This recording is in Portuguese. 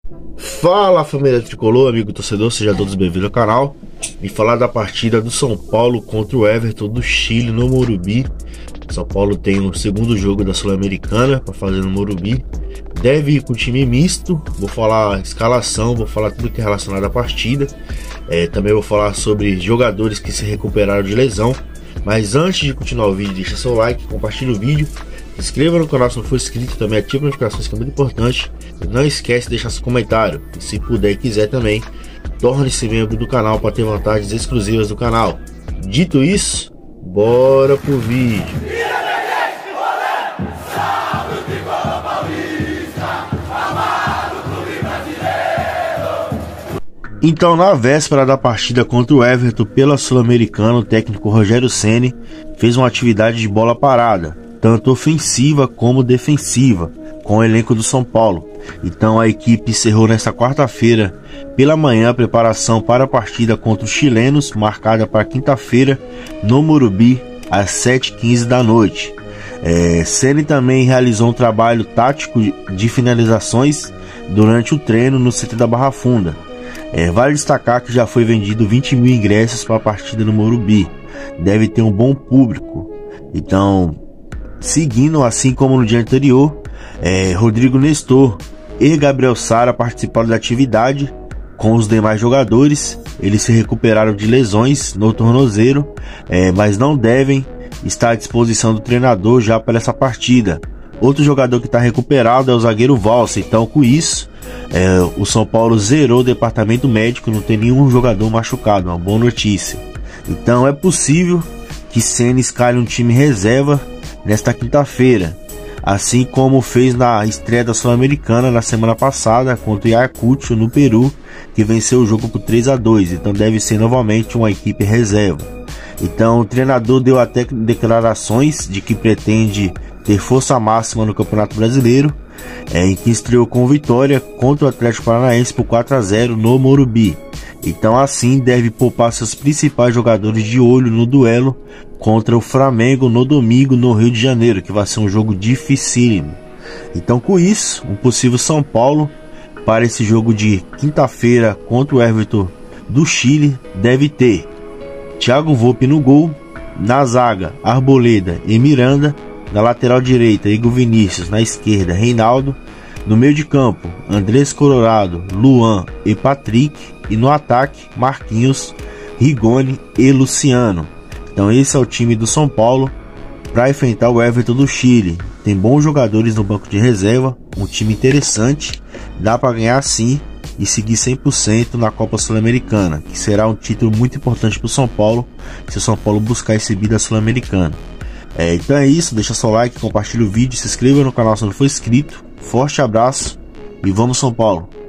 Fala, família tricolor, amigo torcedor, sejam todos bem-vindos ao canal. E falar da partida do São Paulo contra o Everton do Chile no Morumbi. São Paulo tem o segundo jogo da Sul-Americana para fazer no Morumbi. Deve ir com time misto. Vou falar a escalação, vou falar tudo que é relacionado à partida. Também vou falar sobre jogadores que se recuperaram de lesão. Mas antes de continuar o vídeo, deixa seu like, compartilha o vídeo, se inscreva no canal se não for inscrito, também ative as notificações, que é muito importante. E não esquece de deixar seu comentário. E se puder e quiser também, torne-se membro do canal para ter vantagens exclusivas do canal. Dito isso, bora pro vídeo. Então, na véspera da partida contra o Everton pela Sul-Americana, o técnico Rogério Ceni fez uma atividade de bola parada, tanto ofensiva como defensiva, com o elenco do São Paulo. Então a equipe encerrou nesta quarta-feira pela manhã a preparação para a partida contra os chilenos, marcada para quinta-feira no Morumbi às 7h15 da noite. Ceni também realizou um trabalho tático de finalizações durante o treino no CT da Barra Funda. Vale destacar que já foi vendido 20 mil ingressos para a partida no Morumbi. Deve ter um bom público. Então, seguindo assim como no dia anterior, Rodrigo Nestor e Gabriel Sara participaram da atividade com os demais jogadores. Eles se recuperaram de lesões no tornozelo, mas não devem estar à disposição do treinador já para essa partida. Outro jogador que está recuperado é o zagueiro Valsa. Então, com isso, o São Paulo zerou o departamento médico, não tem nenhum jogador machucado, uma boa notícia. Então é possível que Ceni escale um time reserva nesta quinta-feira, assim como fez na estreia da Sul-Americana na semana passada contra o Ayacucho no Peru, que venceu o jogo por 3-2. Então deve ser novamente uma equipe reserva. Então o treinador deu até declarações de que pretende ter força máxima no Campeonato Brasileiro, em que estreou com vitória contra o Atlético Paranaense por 4-0 no Morumbi. Então assim deve poupar seus principais jogadores de olho no duelo contra o Flamengo no domingo no Rio de Janeiro, que vai ser um jogo dificílimo. Então, com isso, um possível São Paulo para esse jogo de quinta-feira contra o Everton do Chile deve ter Thiago Volpi no gol, na zaga Arboleda e Miranda, na lateral direita Igor Vinícius, na esquerda Reinaldo, no meio de campo Andrés Colorado, Luan e Patrick, e no ataque Marquinhos, Rigoni e Luciano. Então esse é o time do São Paulo para enfrentar o Everton do Chile. Tem bons jogadores no banco de reserva, um time interessante, dá para ganhar sim e seguir 100% na Copa Sul-Americana, que será um título muito importante para o São Paulo, se o São Paulo buscar esse bi da Sul-Americana. Então é isso, deixa seu like, compartilha o vídeo, se inscreva no canal se não for inscrito. Forte abraço e vamos São Paulo!